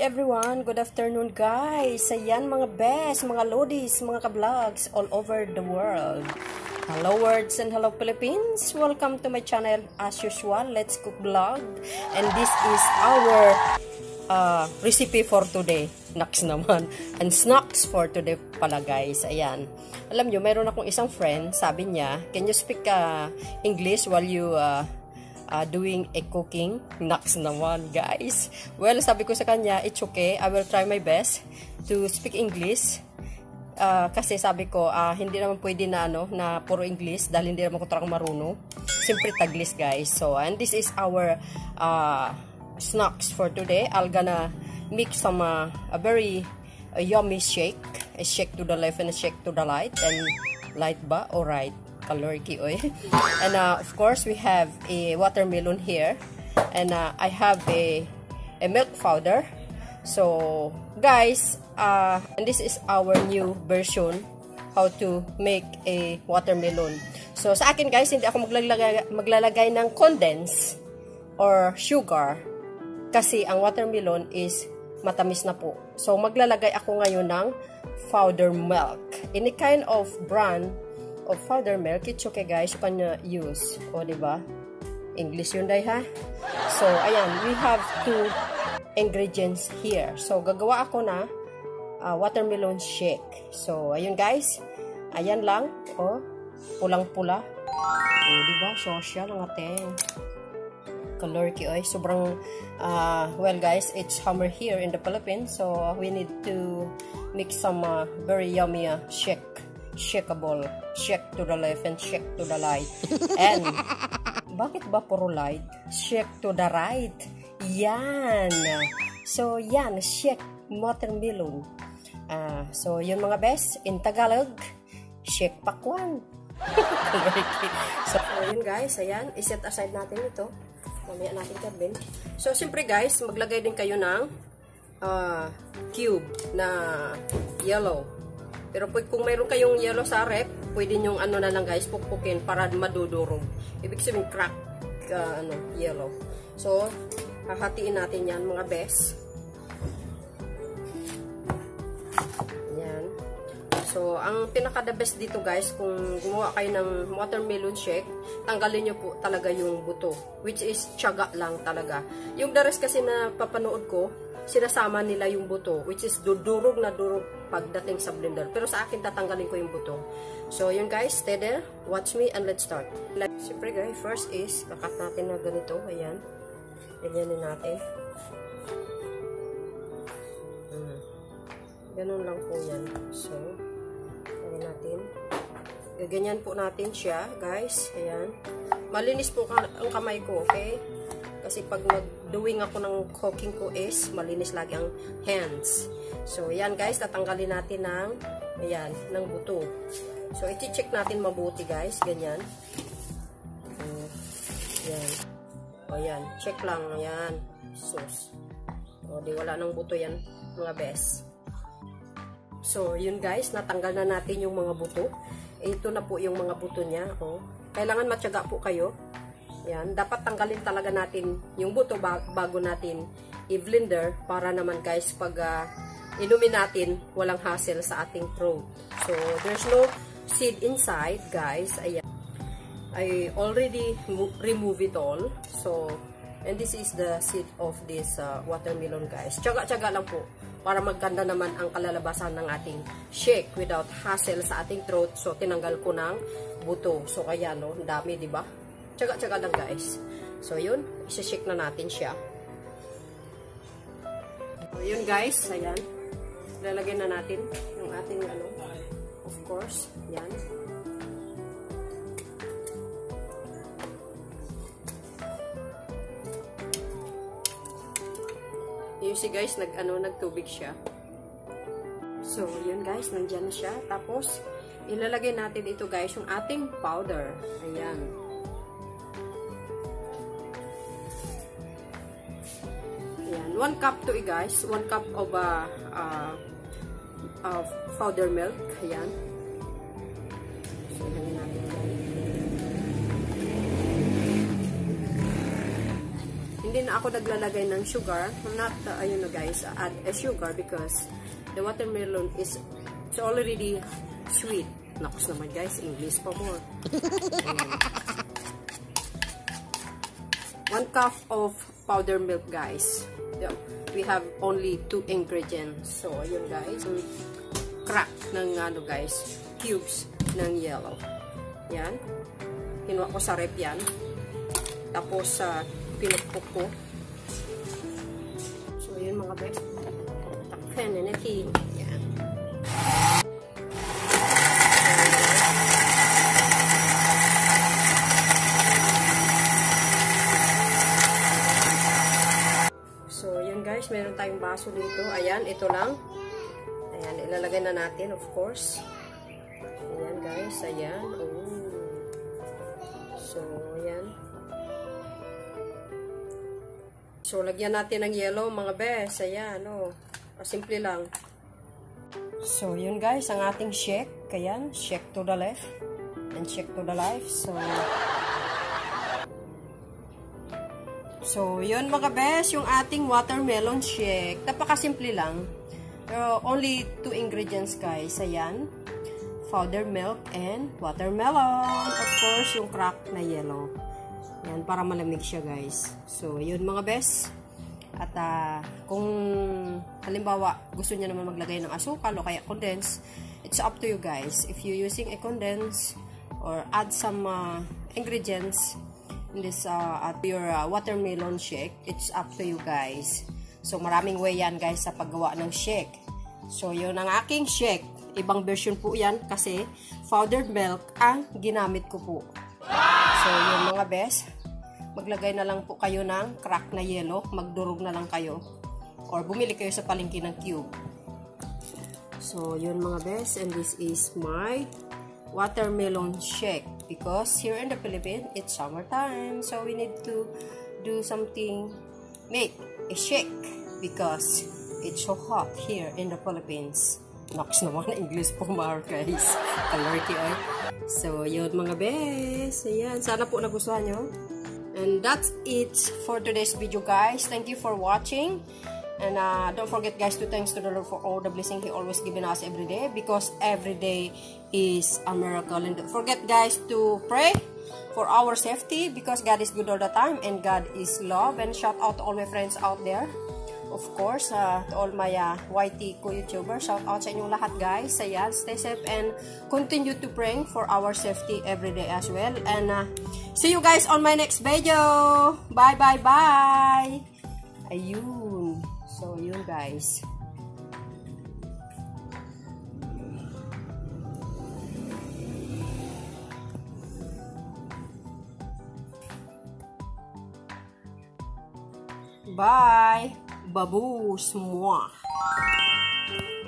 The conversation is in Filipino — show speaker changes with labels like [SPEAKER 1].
[SPEAKER 1] everyone, good afternoon guys. Ayan mga best, mga lodies, mga ka-vlogs all over the world. Hello words and hello Philippines. Welcome to my channel as usual. Let's cook vlog. And this is our recipe for today. Snacks naman. And snacks for today pala guys. Ayan. Alam nyo, mayroon akong isang friend. Sabi niya, can you speak English while you doing a cooking? Snacks naman guys. Well, sabi ko sa kanya, it's okay. I will try my best to speak English. Kasi sabi ko, hindi naman pwede na na puro English dahil hindi naman ko talagang marunong. Siyempre Taglis guys. So, and this is our snacks for today. I'm gonna mix some a very yummy shake. A shake to the left and a shake to the right. And light ba? Alright. Kaloriki oil. And of course, we have a watermelon here. And I have a milk powder. So, guys, and this is our new version how to make a watermelon. So, sa akin guys, hindi ako maglalagay ng condense or sugar kasi ang watermelon is matamis na po. So, maglalagay ako ngayon ng powder milk. Any kind of brand of powder milk, it's okay guys, you can use. O, diba? English yun day ha? So, ayan, we have two ingredients here. So, gagawa ako na watermelon shake. So, ayun guys. Ayan lang. O, pulang-pula. O, diba? Social ang ating kaloriki. O, sobrang, well guys, it's summer here in the Philippines. So, we need to mix some very yummy shake. Shakeable. Shake to the left and shake to the right. And, bakit ba puro light? Shake to the right. Yan. So, yan. Shake watermelon. So, yun mga best. In Tagalog, shake pakwan. So, yun guys. Ayan. I-set aside natin ito. Mamaya natin kabin. So, siyempre guys, maglagay din kayo ng cube na yellow. Pero kung mayroon kayong yellow sa rep, pwede nyong na lang guys, pukpukin para madudurog. Ibig sabihin crack yellow. So, hahatiin natin yan mga best. Yan. So, ang pinaka-the best dito guys, kung gumawa kayo ng watermelon shake, tanggalin nyo po talaga yung buto. Which is tiyaga lang talaga. Yung the rest kasi na papanood ko, sinasama nila yung buto. Which is durog na durog pagdating sa blender. Pero sa akin, tatanggalin ko yung buto. So, yun guys, stay there. Watch me and let's start. Siyempre guys, first is, kakat natin na ganito. Ayan. Ganyanin natin. Ganun lang po yan. So, gawin natin. Gaganyan po natin siya, guys. Ayan. Malinis po ang kamay ko, okay? Kasi pag mag-doing ako ng cooking ko is, malinis lagi ang hands. So, ayan guys, tatanggalin natin ng buto. So, iti-check natin mabuti guys. Ganyan. Ayan. O, yan. Check lang. Ayan. Sus. O, di wala nang buto yan, mga best. So, yun guys. Natanggal na natin yung mga buto. Ito na po yung mga buto niya. O, kailangan matyaga po kayo. Ayan. Dapat tanggalin talaga natin yung buto bago natin i-blender para naman guys, pag inumin natin, walang hassle sa ating throat. So, there's no seed inside guys. Ayan. I already remove it all. So, and this is the seed of this watermelon guys. Tsaga-tsaga lang po para maganda naman ang kalalabasan ng ating shake without hassle sa ating throat. So, tinanggal ko ng buto. So, kaya no, dami, di ba? Tsaga-tsaga lang guys. So, yun. Isa-shake na natin siya. So, yun guys. Ayan. Lalagyan na natin yung ating of course. Yan. You see guys, nagtubig siya. So, yun guys, nandiyan na siya. Tapos, ilalagay natin ito guys, yung ating powder. Ayan. Ayan. 1 cup to guys. 1 cup of powder milk. Ayan. So, ilagay natin yan. Hindi na na ako naglalagay ng sugar. I'm not, ayun na guys, add a sugar because the watermelon is it's already sweet. Nakus naman guys, English pa more. 1 cup of powder milk guys. We have only 2 ingredients. So, ayun guys. Crack ng ano guys, cubes ng yellow. Yan. Kinuha ko sa rep yan. Tapos, pinupok ko. So, yun mga best. Takpan na natin. Yan. So, yun guys. Meron tayong baso dito. Ayan, ito lang. Ayan, ilalagay na natin, of course. Ayan guys. Ayan. Oh. So, ayan. So, lagyan natin ng yellow, mga bes. Ayan, oh. Simple lang. So, yun guys, ang ating shake. Ayan, shake to the left and shake to the right. So, yun mga bes, yung ating watermelon shake. Napakasimple lang. Pero, only 2 ingredients guys. Ayan. Powdered milk and watermelon. Of course, yung crack na yellow. Yan, para malamig siya guys. So, yun mga bes. At kung halimbawa gusto niya naman maglagay ng asukal o kaya condense, it's up to you guys. If you're using a condense or add some ingredients in this at your watermelon shake, it's up to you guys. So, maraming way yan guys sa paggawa ng shake. So, yun ang aking shake. Ibang version po yan kasi powdered milk ang ginamit ko po. So, yun mga bes. Maglagay na lang po kayo ng crack na yellow. Magdurog na lang kayo. Or bumili kayo sa palengke ng cube. So, yun mga bes. And this is my watermelon shake. Because here in the Philippines, it's summertime. So, we need to do something. Make a shake. Because it's so hot here in the Philippines. Nox naman, English po mga guys. Kalarky ay. So, yun mga bes. Ayan. Sana po nagustuhan nyo. And that's it for today's video guys. Thank you for watching. And don't forget guys to thanks to the Lord for all the blessing He always given us every day. Because every day is a miracle. And don't forget guys to pray for our safety. Because God is good all the time. And God is love. And shout out to all my friends out there. Of course, to all my YT ko YouTubers, shout out sa inyong lahat guys. Ayan, stay safe and continue to pray for our safety every day as well. And see you guys on my next video. Bye, bye, bye. Ayun. So, yun guys. Bye. Babu semua.